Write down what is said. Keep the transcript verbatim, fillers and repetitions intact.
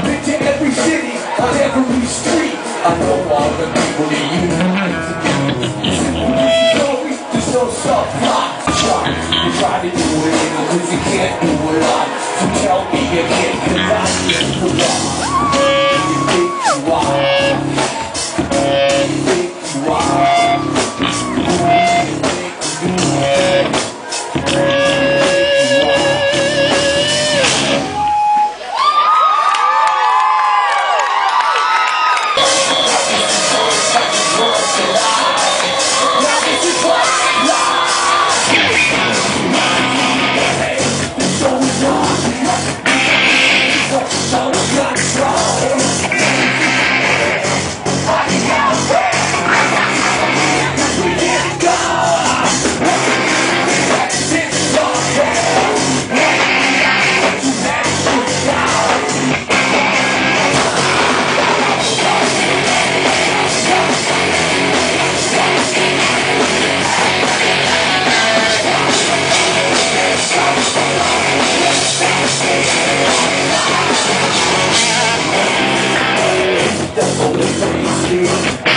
been to every city, on every street. I know all the people that you like to be. Sorry, there's no self-block. Try, you try to do it, cause you can't do a lot. So tell me you can't, cause I can't do a lot. You think you are. You think you are. You think you are. That's all they say.